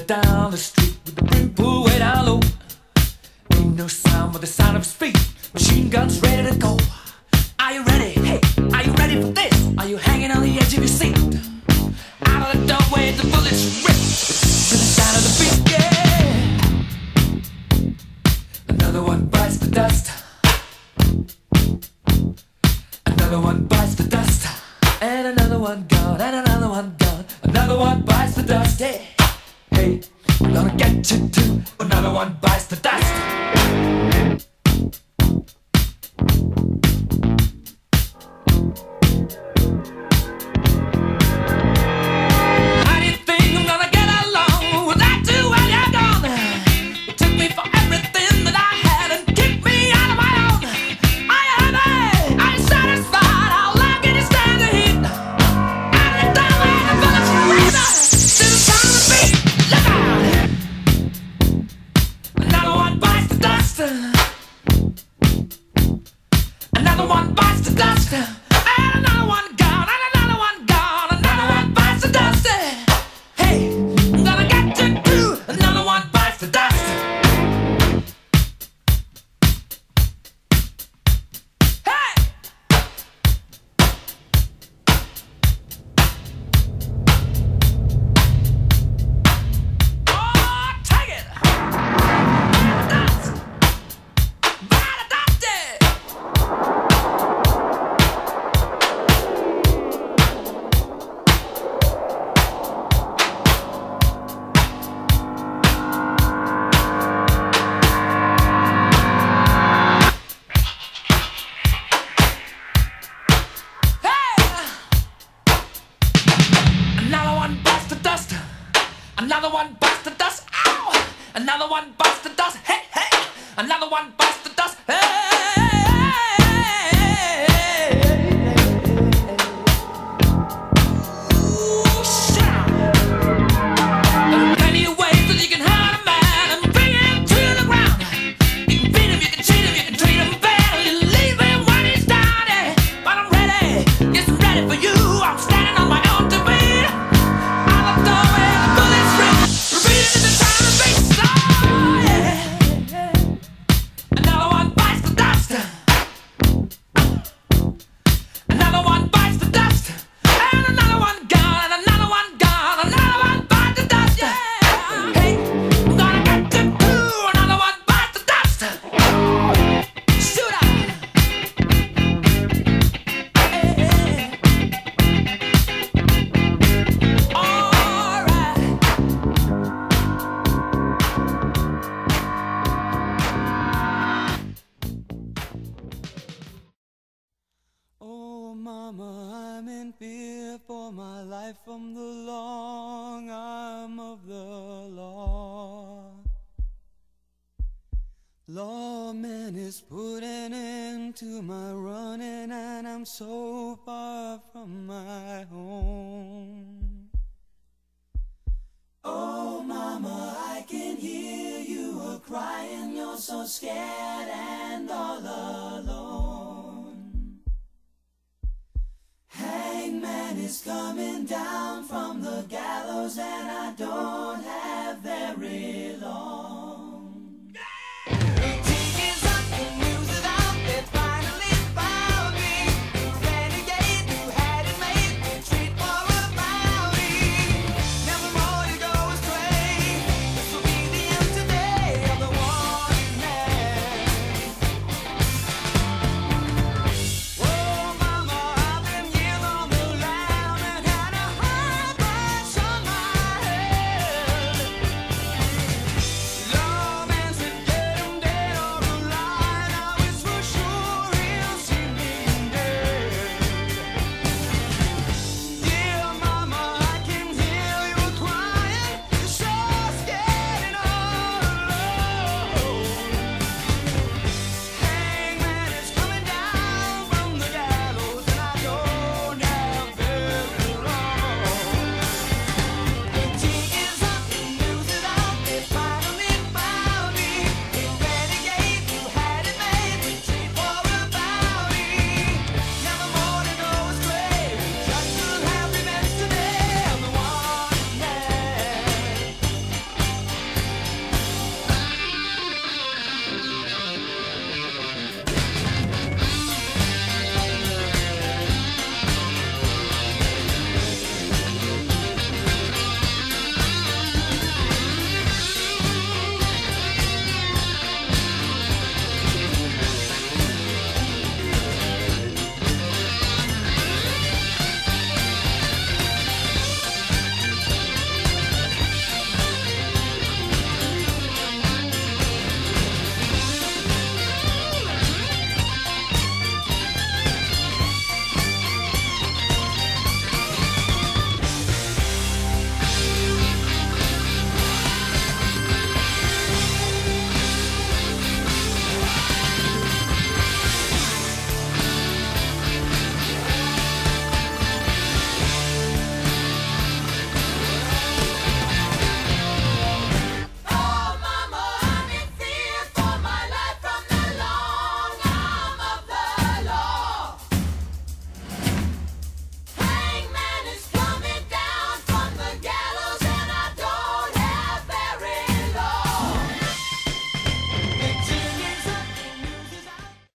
down the street with the brim pulled way down low. Ain't no sound but the sound of speed. Machine guns ready to go. Are you ready? Hey, are you ready for this? Are you hanging on the edge of your seat? Out of the doorway, the bullets rip to the sound of the beat. Yeah. Another one bites the dust. Another one bites the dust. And another one gone. And another one gone. Another one bites the dust. Hey, hey, I'm gonna get you too. Another one bites the dust. Another one bites the dust, and another one gone, and another one gone, another one bites the dust. Hey, I'm gonna get you too. Another one bites the dust. Hey! Oh, take it! Dust! Bite the dust! Another one bites the dust. Another one bites the dust. Ow! Another one bites the dust. Hey, hey! Another one bites the dust. Hey! Ooh, shit! There are plenty of ways that you can hurt a man and bring him to the ground. You can beat him, you can cheat him, you can treat him bad, you leave him when he's down. Yeah. But I'm ready, yes, I'm ready for you. I'm standing on my own two feet. Mama, I'm in fear for my life from the long arm of the law. Lawman is putting into my running, and I'm so far from my home. Oh, Mama, I can hear you a-crying. You're so scared and all alone. Hangman is coming down from the gallows, and I don't have